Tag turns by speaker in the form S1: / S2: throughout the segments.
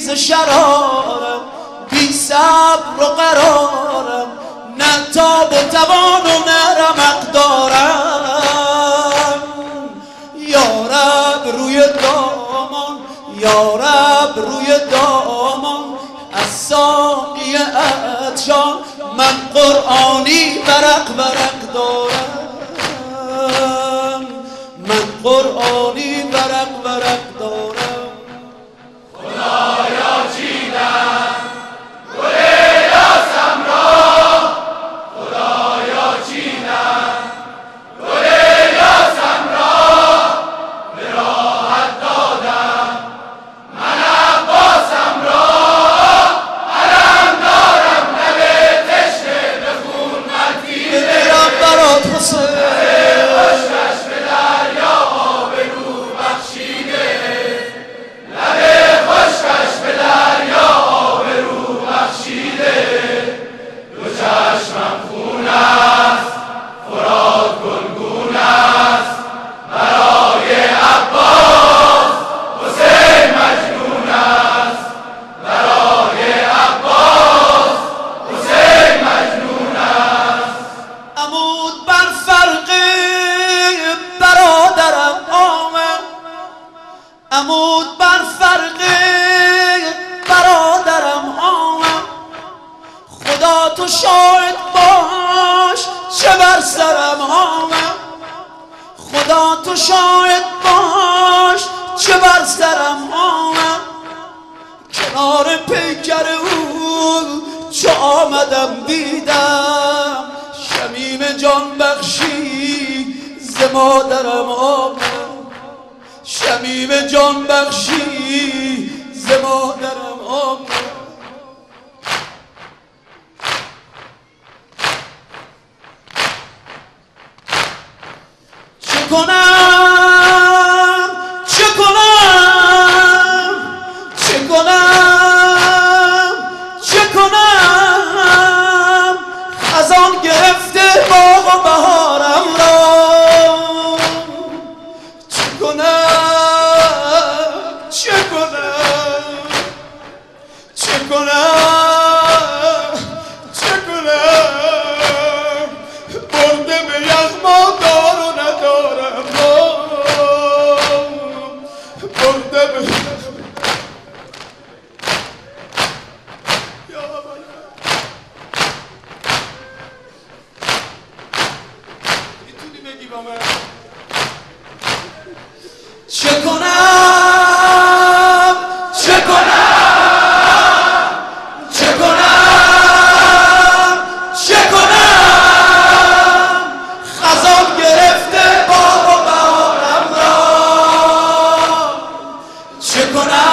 S1: ز شرارم، بی صبر و قرارم، نه تاب و توان و نه رمق دارم. یارب روی دامان، یارب روی دامان، از ساقی عطشان من قرآنی ورق ورق دارم، من قرآنی ورق ورق دارم.
S2: خدایا چیدم گل یاسم را، خدایا چیدم گل یاسم را، به راحت دادم من عباسم را. علم دارم لب تشنه به خون ملتیده،
S1: برم برات حسین،
S2: خشکش به دریا به رو بخشیده، لب خشکش به دریا به رو بخشیده. دو چشمم خون است، فرات گلگون است، برای عباس حسین مجنون است، برای عباس حسین مجنون است.
S1: عمود بر فرق برادرم آمد، عمود بر فرق برادرم آمد. خدا تو شاهد باش چه بر سرم آمد، خدا تو شاهد باش چه بر سرم آمد. کنار پیکر او چو آمدم دیدم، شمیم جان بخشی ز مادرم آمد، شمیم جان بخشی ز مادرم آمد. چه کنم چه کنم چه کنم چه کنم، خزان گرفته باغ و بهارم را. چه کنم چه کنم چه کنم چه کنم، برده به یغما دار و ندارم را، برده به میتونی بگی با من؟ چه کنم چه کنم چه کنم چه کنم، خزان گرفته باغ و بهارم را. چه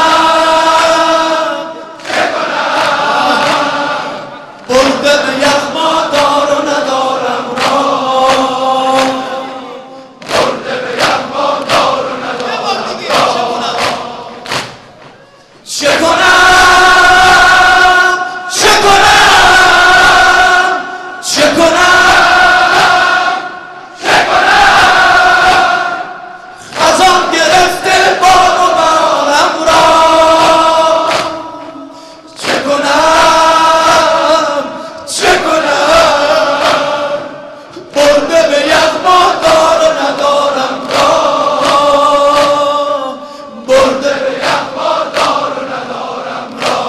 S1: کنم
S2: چه کنم،
S1: برده به یغما دار و ندارم را.
S2: برده به یغما دار و ندارم را.
S1: چه کنم چه کنم چه کنم
S2: چه کنم،
S1: خزان گرفته باغ و بهارم را. چه کنم چه کنم، برده به یغما دار و ندارم را، برده به
S2: یغما دار و ندارم را.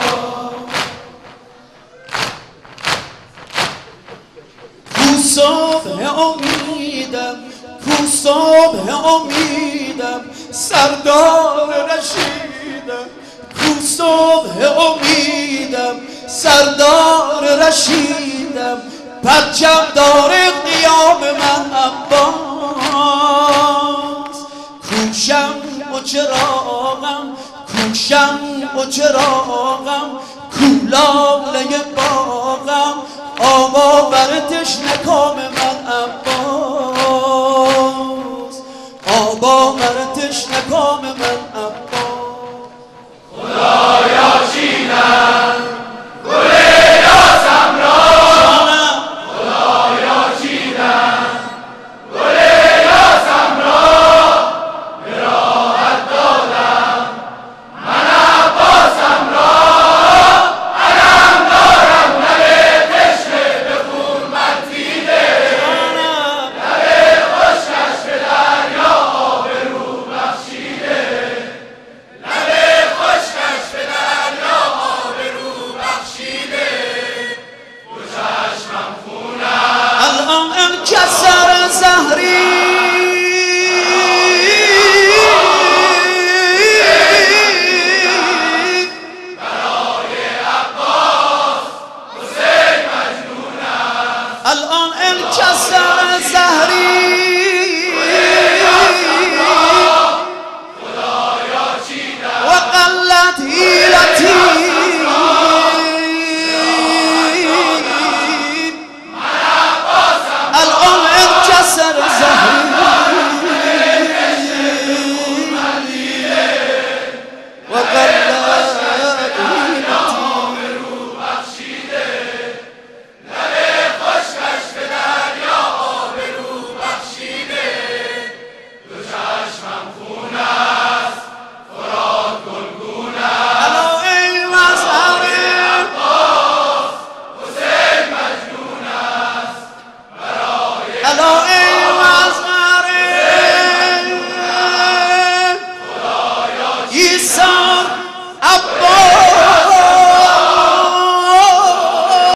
S1: کو صبح امیدم، کو صبح امیدم، سردار رشیدم. کو صبح امیدم، سردار رشیدم، پرچم دار قیام من عباس. کو شمع و چراغم، کو شمع و چراغم، کو لاله باغم، آب آور تشنه کام من عباس، آب آور تشنه کام من